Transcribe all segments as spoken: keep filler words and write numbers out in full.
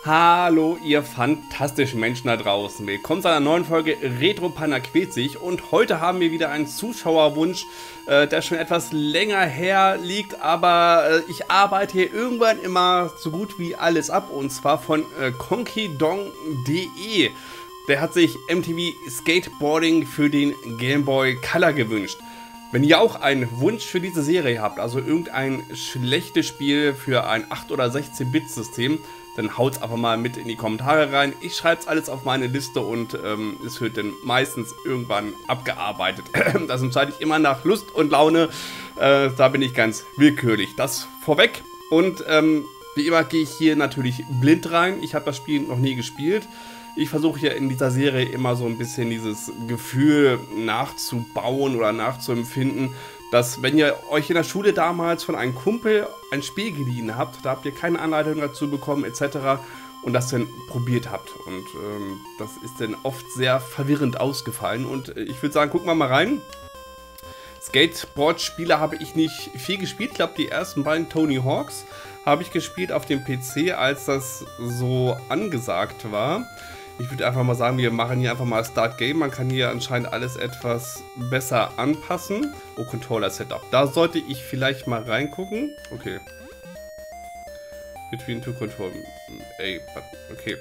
Hallo ihr fantastischen Menschen da draußen, willkommen zu einer neuen Folge Retro Panda quält sich und heute haben wir wieder einen Zuschauerwunsch, äh, der schon etwas länger her liegt, aber äh, ich arbeite hier irgendwann immer so gut wie alles ab und zwar von äh, conkydong punkt de. Der hat sich M T V Skateboarding für den Game Boy Color gewünscht. Wenn ihr auch einen Wunsch für diese Serie habt, also irgendein schlechtes Spiel für ein acht- oder sechzehn-Bit-System, dann haut's einfach mal mit in die Kommentare rein. Ich schreibe es alles auf meine Liste und ähm, es wird dann meistens irgendwann abgearbeitet. Das entscheide ich immer nach Lust und Laune. Äh, da bin ich ganz willkürlich. Das vorweg. Und ähm, wie immer gehe ich hier natürlich blind rein. Ich habe das Spiel noch nie gespielt. Ich versuche hier in dieser Serie immer so ein bisschen dieses Gefühl nachzubauen oder nachzuempfinden, dass wenn ihr euch in der Schule damals von einem Kumpel ein Spiel geliehen habt, da habt ihr keine Anleitung dazu bekommen et cetera und das dann probiert habt. Und ähm, das ist dann oft sehr verwirrend ausgefallen. Und äh, ich würde sagen, gucken wir mal rein. Skateboard-Spiele habe ich nicht viel gespielt. Ich glaube, die ersten beiden Tony Hawks habe ich gespielt auf dem P C, als das so angesagt war. Ich würde einfach mal sagen, wir machen hier einfach mal Start Game. Man kann hier anscheinend alles etwas besser anpassen. Oh, Controller Setup. Da sollte ich vielleicht mal reingucken. Okay. Between two control. Ey, okay.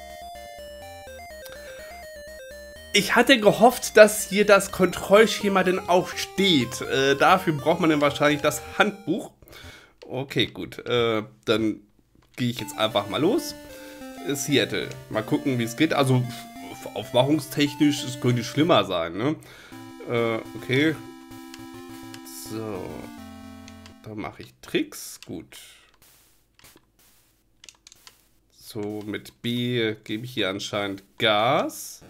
Ich hatte gehofft, dass hier das Kontrollschema denn auch steht. Äh, dafür braucht man dann wahrscheinlich das Handbuch. Okay, gut. Äh, dann gehe ich jetzt einfach mal los. Seattle. Mal gucken, wie es geht. Also, aufmachungstechnisch, es könnte schlimmer sein, ne? Äh, okay. So. Da mache ich Tricks. Gut. So, mit B gebe ich hier anscheinend Gas.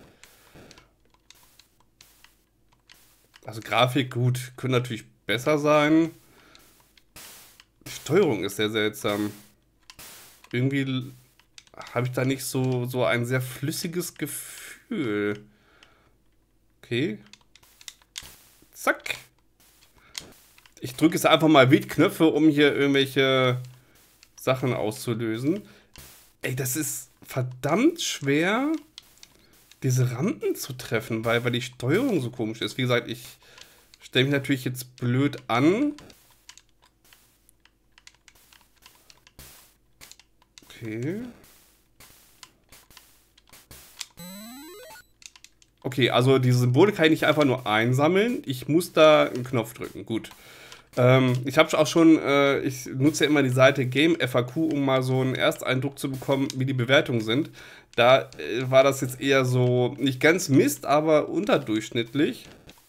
Also, Grafik, gut, könnte natürlich besser sein. Die Steuerung ist sehr seltsam. Irgendwie habe ich da nicht so, so ein sehr flüssiges Gefühl. Okay. Zack. Ich drücke jetzt einfach mal W-Knöpfe, um hier irgendwelche Sachen auszulösen. Ey, das ist verdammt schwer, diese Rampen zu treffen, weil, weil die Steuerung so komisch ist. Wie gesagt, ich stelle mich natürlich jetzt blöd an. Okay. Okay, also diese Symbole kann ich nicht einfach nur einsammeln. Ich muss da einen Knopf drücken. Gut. Ähm, ich habe auch schon, äh, ich nutze ja immer die Seite Game F A Q, um mal so einen Ersteindruck zu bekommen, wie die Bewertungen sind. Da äh, war das jetzt eher so, nicht ganz Mist, aber unterdurchschnittlich.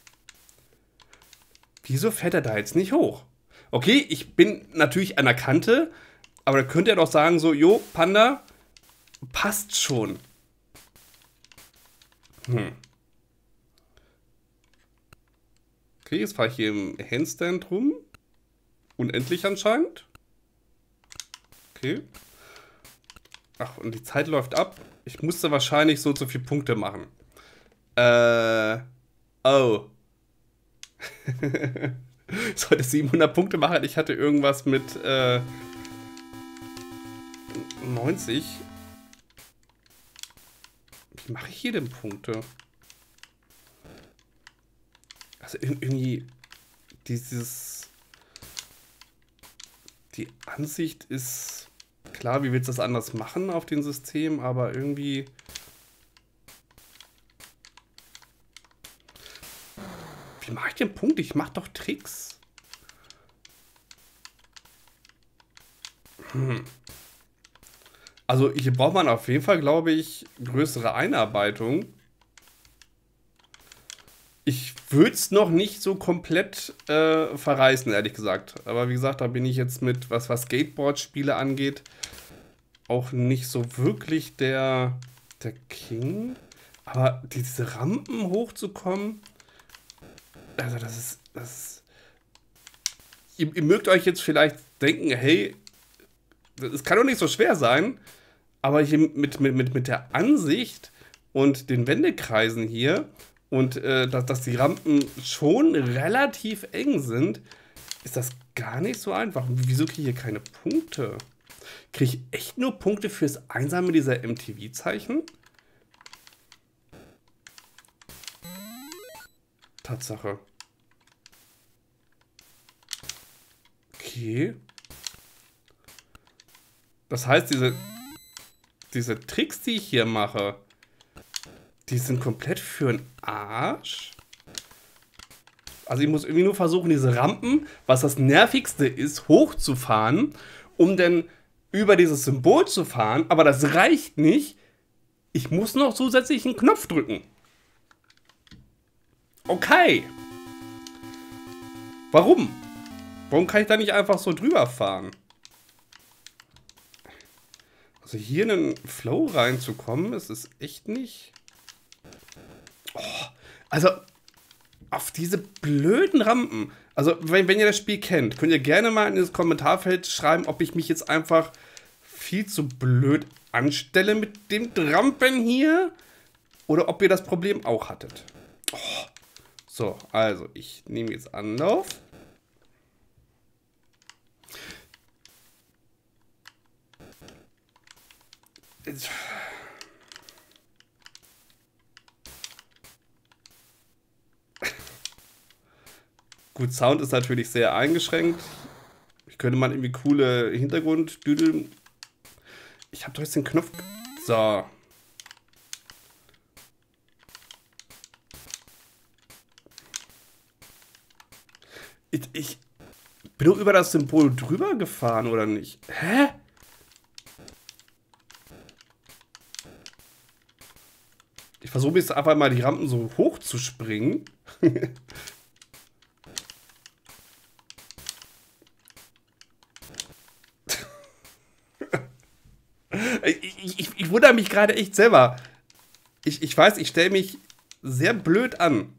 Wieso fährt er da jetzt nicht hoch? Okay, ich bin natürlich an der Kante, aber da könnte er doch sagen so, jo, Panda, passt schon. Hm. Okay, jetzt fahre ich hier im Handstand rum. Unendlich anscheinend. Okay. Ach, und die Zeit läuft ab. Ich musste wahrscheinlich so und so viele Punkte machen. Äh. Oh. Ich sollte siebenhundert Punkte machen. Ich hatte irgendwas mit äh, neunzig. Wie mache ich hier denn Punkte? Also irgendwie dieses... Die Ansicht ist... Klar, wie willst du das anders machen auf dem System, aber irgendwie... Wie mache ich den Punkt? Ich mache doch Tricks. Hm. Also hier braucht man auf jeden Fall, glaube ich, größere Einarbeitung. Ich würde es noch nicht so komplett äh, verreißen, ehrlich gesagt. Aber wie gesagt, da bin ich jetzt mit, was, was Skateboard-Spiele angeht, auch nicht so wirklich der, der King. Aber diese Rampen hochzukommen, also das ist... Das ist ihr, ihr mögt euch jetzt vielleicht denken, hey, es kann doch nicht so schwer sein. Aber hier mit, mit, mit, mit der Ansicht und den Wendekreisen hier und äh, dass, dass die Rampen schon relativ eng sind, ist das gar nicht so einfach. Wieso kriege ich hier keine Punkte? Kriege ich echt nur Punkte fürs Einsammeln dieser M T V-Zeichen? Tatsache. Okay. Das heißt, diese, diese Tricks, die ich hier mache, die sind komplett für den Arsch. Also ich muss irgendwie nur versuchen, diese Rampen, was das Nervigste ist, hochzufahren, um dann über dieses Symbol zu fahren. Aber das reicht nicht. Ich muss noch zusätzlich einen Knopf drücken. Okay. Warum? Warum kann ich da nicht einfach so drüber fahren? Also hier in den Flow reinzukommen, ist es echt nicht... Oh, also auf diese blöden Rampen. Also wenn, wenn ihr das Spiel kennt, könnt ihr gerne mal in das Kommentarfeld schreiben, ob ich mich jetzt einfach viel zu blöd anstelle mit dem Rampen hier. Oder ob ihr das Problem auch hattet. Oh. So, also ich nehme jetzt Anlauf. Jetzt. Gut, Sound ist natürlich sehr eingeschränkt. Ich könnte mal irgendwie coole Hintergrunddüdel. Ich habe doch jetzt den Knopf. So. Ich, ich bin doch über das Symbol drüber gefahren, oder nicht? Hä? Ich versuche jetzt einfach mal die Rampen so hoch zu springen. ich, ich, ich wundere mich gerade echt selber. Ich, ich weiß, ich stelle mich sehr blöd an.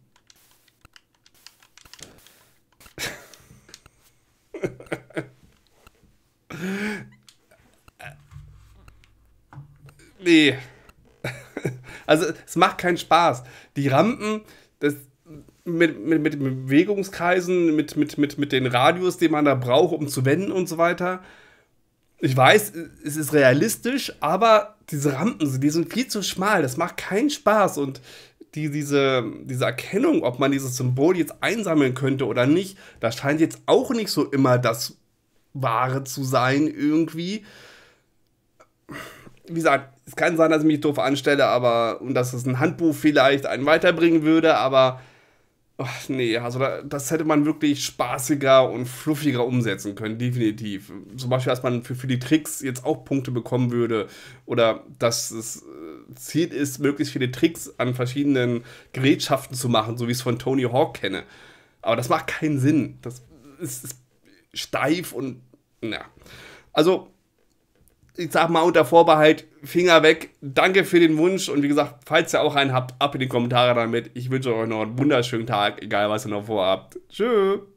Nee. Also, es macht keinen Spaß. Die Rampen, das, mit, mit, mit den Bewegungskreisen, mit, mit, mit, mit den Radius, den man da braucht, um zu wenden und so weiter. Ich weiß, es ist realistisch, aber diese Rampen, die sind viel zu schmal. Das macht keinen Spaß. Und die, diese, diese Erkennung, ob man dieses Symbol jetzt einsammeln könnte oder nicht, das scheint jetzt auch nicht so immer das Wahre zu sein, irgendwie. Wie gesagt, es kann sein, dass ich mich doof anstelle, aber und dass es ein Handbuch vielleicht einen weiterbringen würde, aber ach, nee, also das hätte man wirklich spaßiger und fluffiger umsetzen können, definitiv. Zum Beispiel, dass man für, für die Tricks jetzt auch Punkte bekommen würde oder dass es Ziel ist, möglichst viele Tricks an verschiedenen Gerätschaften zu machen, so wie ich es von Tony Hawk kenne. Aber das macht keinen Sinn. Das ist, ist steif und ja. Also ich sag mal unter Vorbehalt, Finger weg. Danke für den Wunsch. Und wie gesagt, falls ihr auch einen habt, ab in die Kommentare damit. Ich wünsche euch noch einen wunderschönen Tag, egal was ihr noch vorhabt. Tschüss.